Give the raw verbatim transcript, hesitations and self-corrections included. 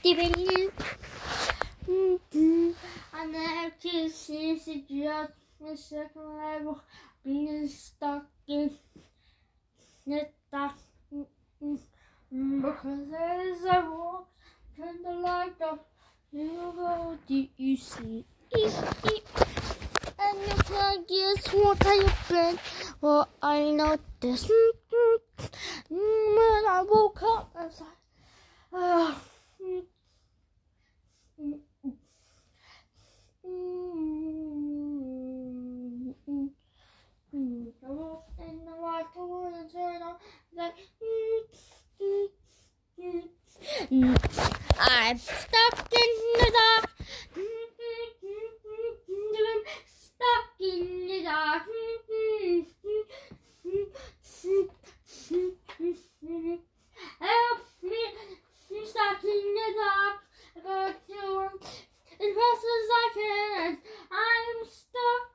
giving you. Mm-hmm. And then just is just the second level being stuck in the dark. Because as I walk, turn the light off, you go, do you see? And you can guess what I been. Well, I noticed when I woke up, I was like, oh. I walked in the light, I want to turn on, like, I'm stuck in the dark. Stuck in the dark. Help me! I'm stuck in the dark. I got to run as fast as I can. I'm stuck.